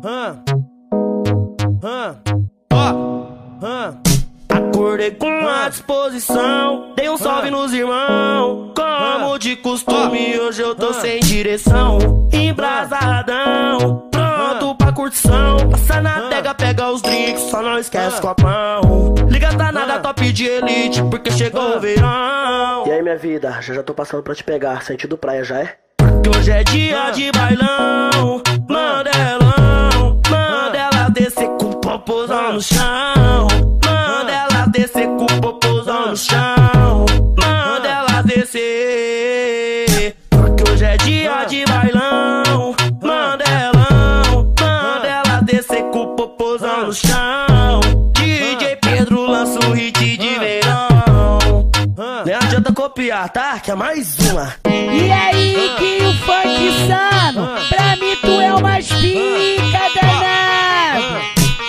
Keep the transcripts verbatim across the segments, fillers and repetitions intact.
hã, hã, ó, hã. Acordei com a disposição, dei um salve nos irmãos. Como de costume, hoje eu tô sem direção. Embrasadão, pronto pra curtição. Passa na adega, pega os drinks, só não esquece o copão. Liga tá nada, top de elite, porque chegou o verão. E aí, minha vida, já já tô passando pra te pegar, sentido praia já é? Porque hoje é dia de bailão, mandelão. Manda ela descer com o popozão no chão. Manda ela descer com o popozão no chão. Manda ela descer, porque hoje é dia de bailão, mandelão. Manda ela descer com o popozão no chão. D J Pedro lança o hit de verão. Nem adianta copiar, tá? Que é mais uma. E aí, que o funk insano, pra mim tu é uma pica danada.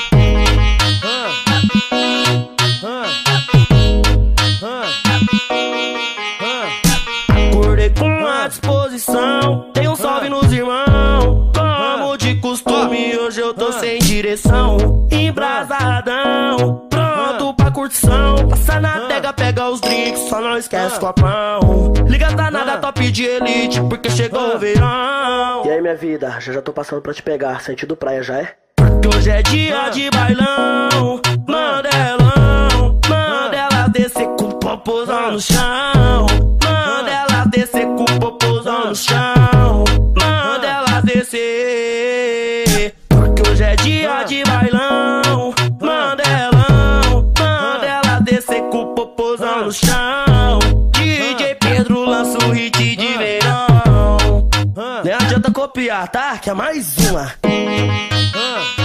Acordei com a disposição, dei um salve nos irmãos. Como de costume, hoje eu tô sem direção. Embrasadão, pronto pra curtição. Passa na adega, pega os drinks, só não esquece o copão. Liga tá nada, top de elite, porque chegou o verão. E aí, minha vida, já já tô passando pra te pegar, sentido praia já é? Porque hoje é dia de bailão, mandelão. Manda ela descer com o popozão no chão. Manda ela descer com o popozão no chão. Manda ela descer, porque hoje é dia de bailão, mandelão. Manda ela descer com o popozão no chão. D J Pedro lança o hit de verão. Nem adianta copiar, tá? Que é mais uma.